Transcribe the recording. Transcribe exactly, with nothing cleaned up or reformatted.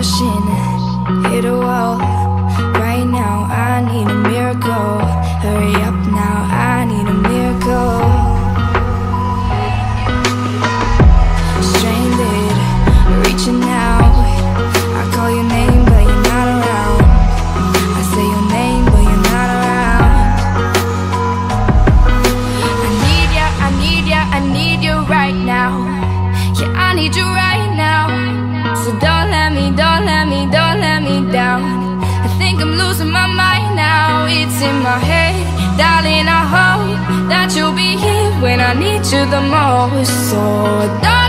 rushing, hit a wall. Right now I need a miracle. Hurry up now, I need a miracle. Stranded, reaching out. I call your name but you're not around. I say your name but you're not around. I need ya, I need ya, I need you right now. Yeah, I need you right now. So don't let me, don't let me, don't let me down. I think I'm losing my mind now. It's in my head, darling, I hope that you'll be here when I need you the most. So don't